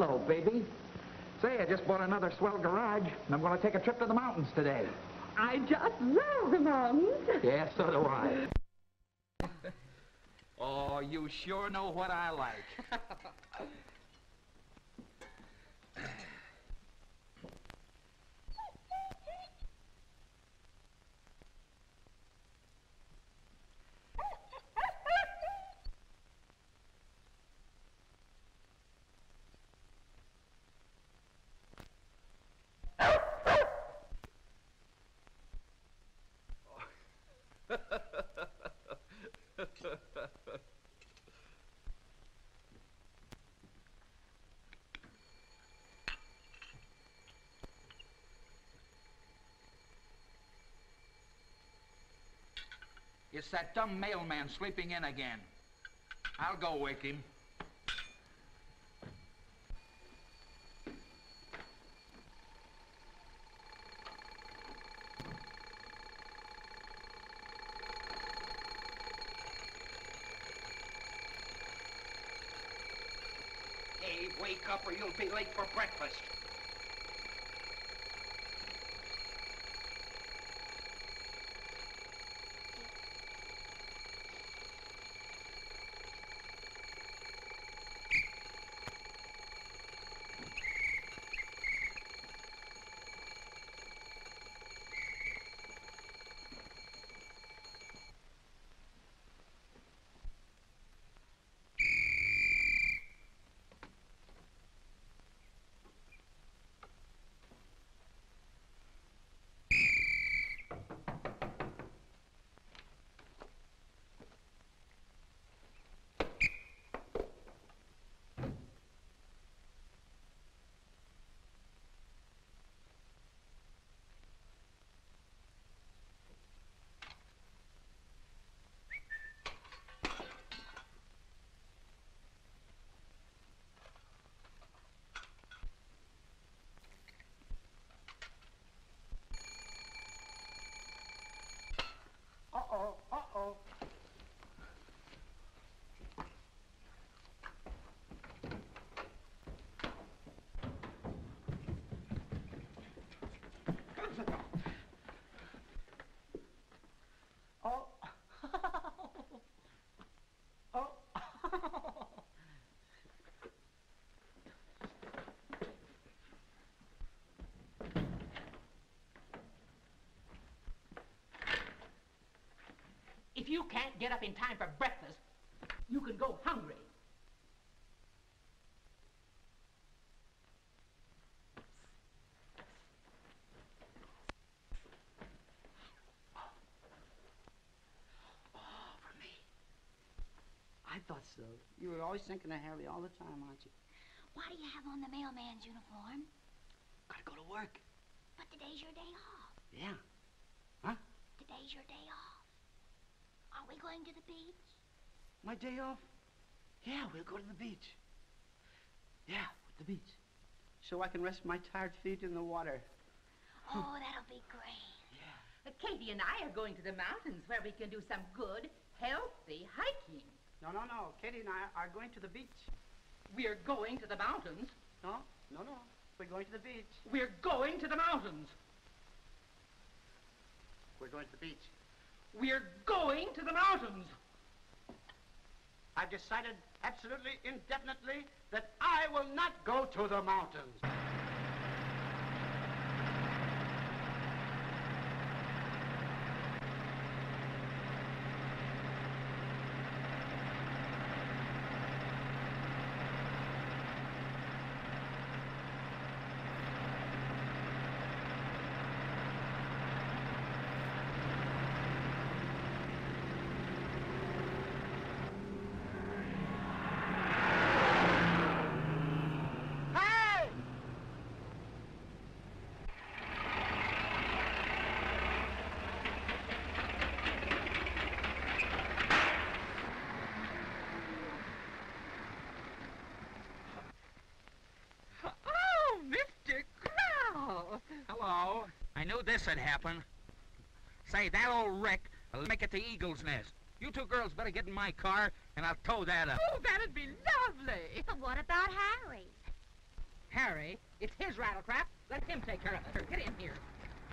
Hello, baby. Say, I just bought another swell garage, and I'm going to take a trip to the mountains today. I just love the mountains. Yeah, so do I. Oh, you sure know what I like. It's that dumb mailman sleeping in again. I'll go wake him. Dave, wake up or you'll be late for breakfast. Uh-oh. Oh. Oh. If you can't get up in time for breakfast, you can go hungry. Oh, for me. I thought so. You were always thinking of Harry all the time, aren't you? Why do you have on the mailman's uniform? Gotta go to work. But today's your day off. Yeah. Huh? Today's your day off. Are we going to the beach? My day off? Yeah, we'll go to the beach. Yeah, the beach. So I can rest my tired feet in the water. Oh, that'll be great. Yeah. Katie and I are going to the mountains where we can do some good, healthy hiking. No. Katie and I are going to the beach. We're going to the mountains. No. We're going to the beach. We're going to the mountains. We're going to the beach. We're going to the mountains. I've decided absolutely indefinitely that I will not go to the mountains. Hello. I knew this would happen. Say, that old wreck will make it to Eagle's Nest. You two girls better get in my car, and I'll tow that up. Oh, that'd be lovely. But what about Harry? Harry, it's his rattletrap. Let him take care of it. Get in here.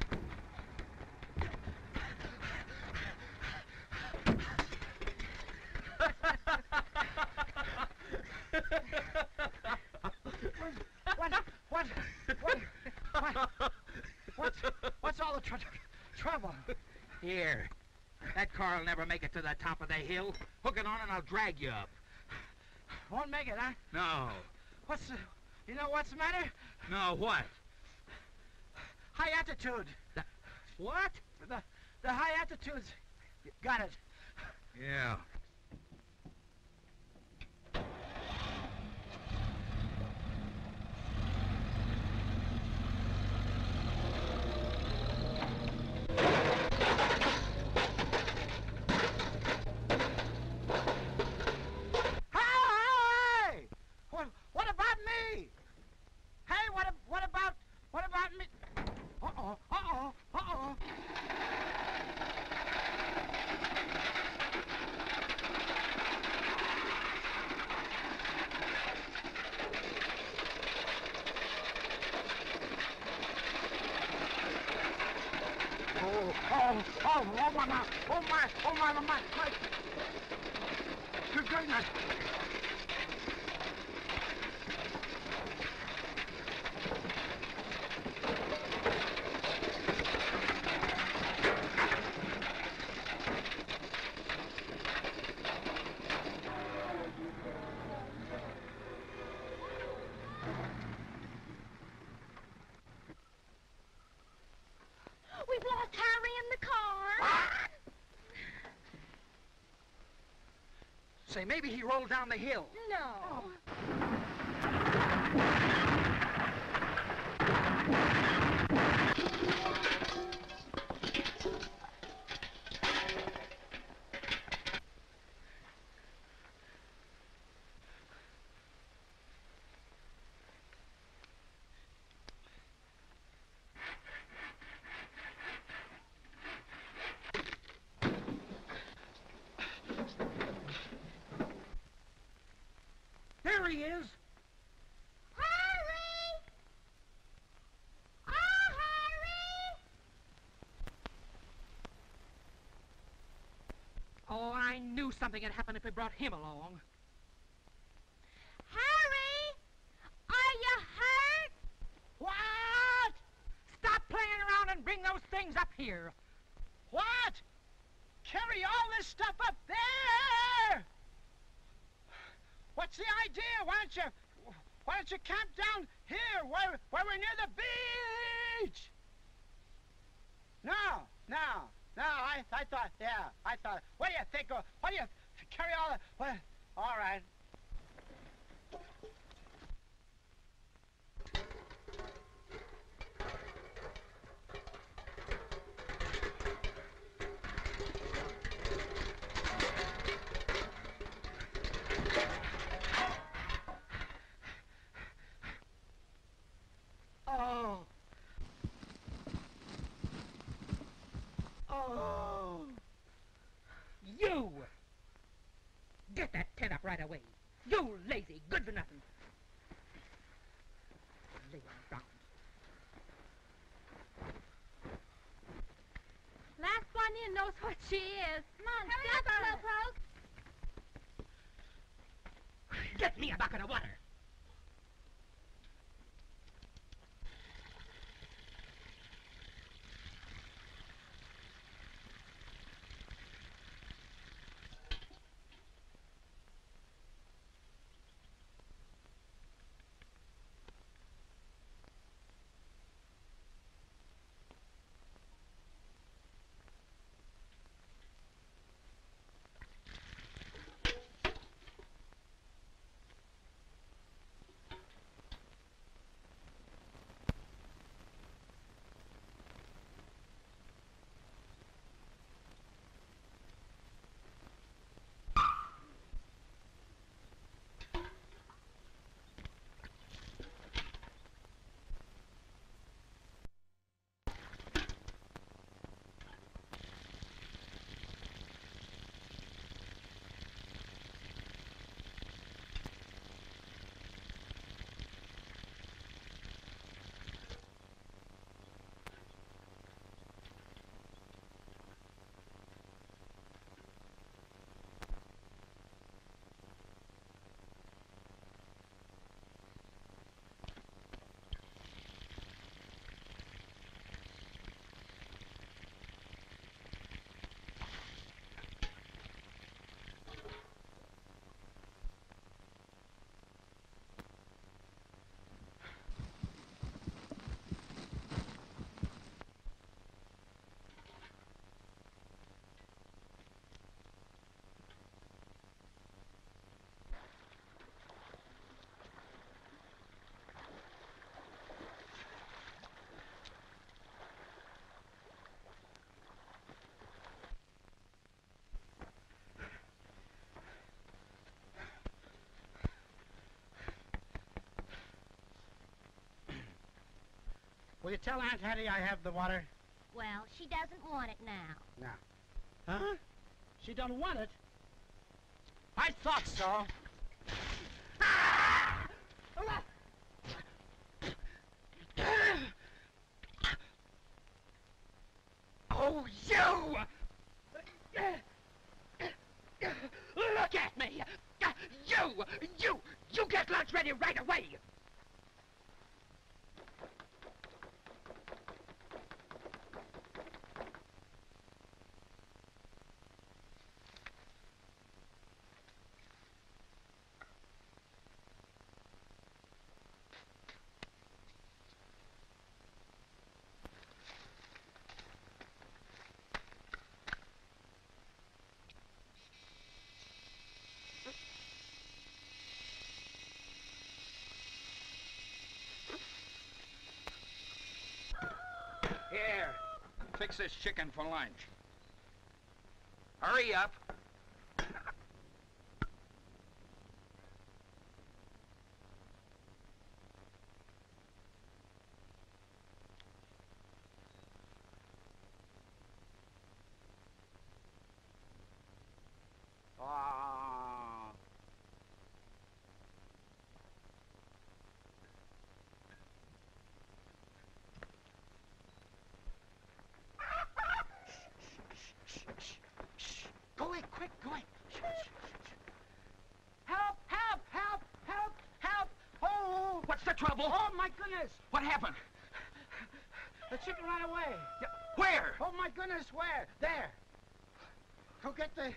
What's all the trouble? Here. That car'll never make it to the top of the hill. Hook it on and I'll drag you up. Won't make it, huh? No. You know what's the matter? No, what? High altitude. What? The high altitudes. Got it. Yeah. Hey! What about me? Hey, what about me? Uh-oh. Oh my. Good goodness. We've lost Harry in the car. Say, maybe he rolled down the hill. No. There he is. Harry! Oh, Harry! Oh, I knew something had happened if we brought him along. Harry! Are you hurt? What? Stop playing around and bring those things up here. What? Carry all this stuff up there? What's the idea? Why don't you camp down here where we're near the beach? No. I thought. What do you think? What do you carry all the? What? All right. Oh. You! Get that tent up right away. You lazy, good for nothing. Lay on the ground. Last one in knows what she is. Come on, step, Slowpoke. Get me a bucket of water. Will you tell Aunt Hattie I have the water? Well, she doesn't want it now. Huh? She don't want it? I thought so. Oh, you! Look at me! You get lunch ready right away! Here, fix this chicken for lunch. Hurry up. Ah. Go away, quick, go away. Help, help, help, help, help. Oh, What's the trouble? oh my goodness. What happened? The chicken ran away. Where? Oh my goodness, where? There. Go get the...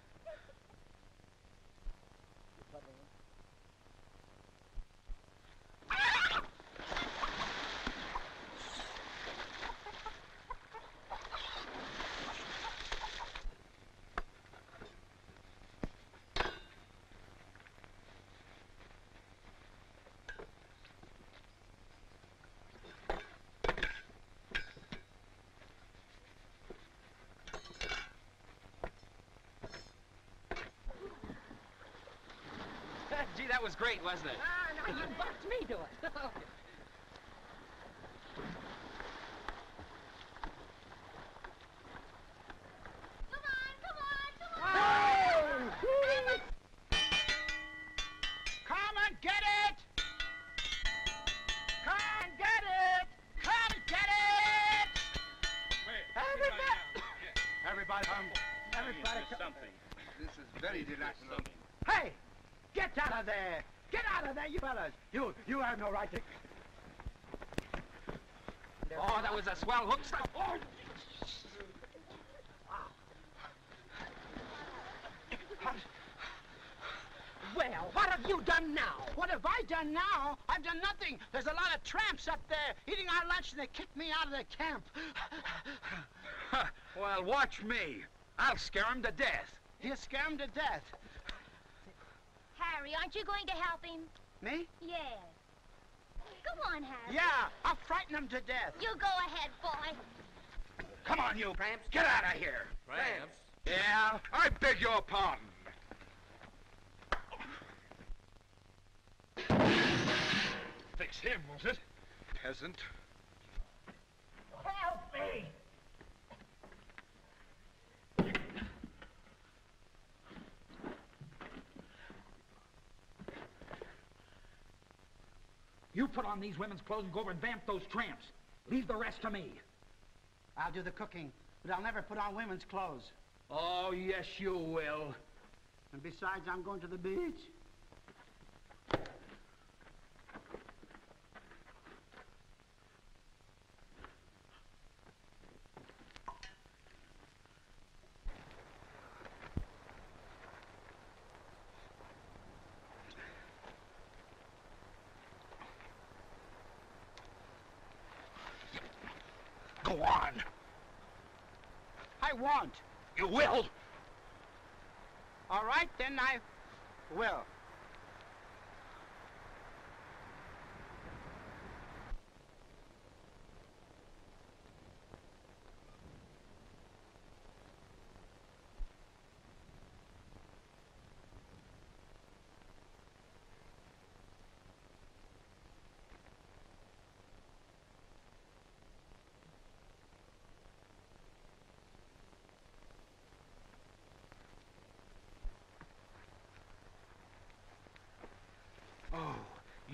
Gee, that was great, wasn't it? No, you bumped me to it. Come and get it! Come and get it! Come and get it! Everybody come. Everybody come. Something. This is very delightful. Hey! Get out of there! Get out of there, you fellas! You have no right to... Oh, that was a swell hook stuff. Oh, Well, what have you done now? What have I done now? I've done nothing. There's a lot of tramps up there eating our lunch and they kicked me out of the camp. well, watch me. I'll scare him to death. You scare 'em to death. Harry, aren't you going to help him? Me? Yes. Go on, Harry. Yeah, I'll frighten 'em to death. You go ahead, boy. Come on, you tramps. Get out of here. Tramps? Yeah, I beg your pardon. Fix him, was it? Peasant. Help me! You put on these women's clothes and go over and vamp those tramps. Leave the rest to me. I'll do the cooking, but I'll never put on women's clothes. Oh, yes, you will. And besides, I'm going to the beach. Go on. I won't. You will. All right, then I will.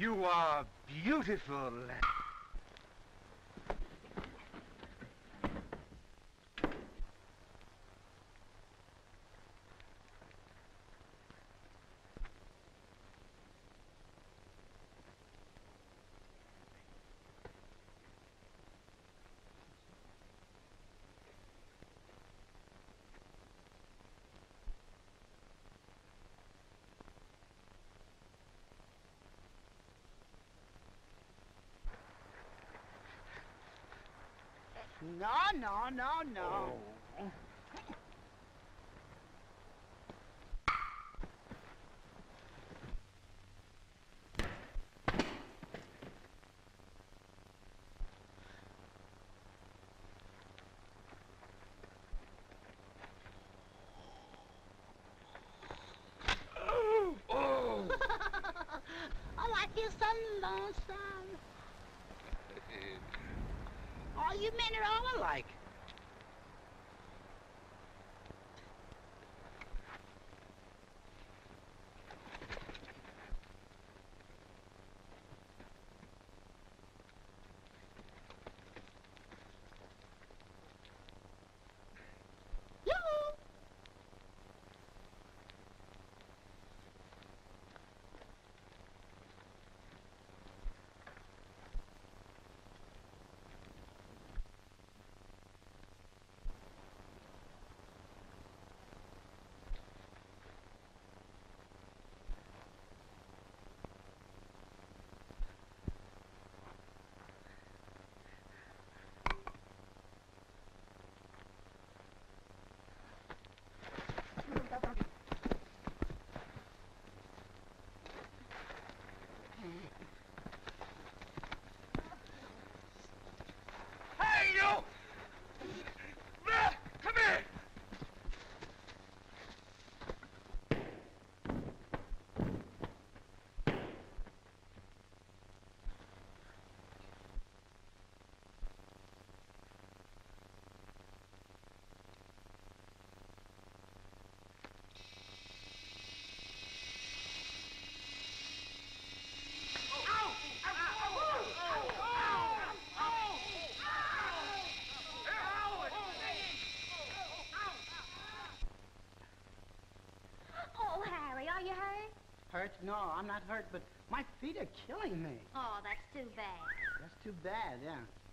You are beautiful. No. Oh! Oh, I feel so lonesome. Oh, you men are all alike. Yoo-hoo! Hey, you! Come here! Oh, Harry, are you hurt? Hurt? No, I'm not hurt, but my feet are killing me. Oh, that's too bad. That's too bad, yeah.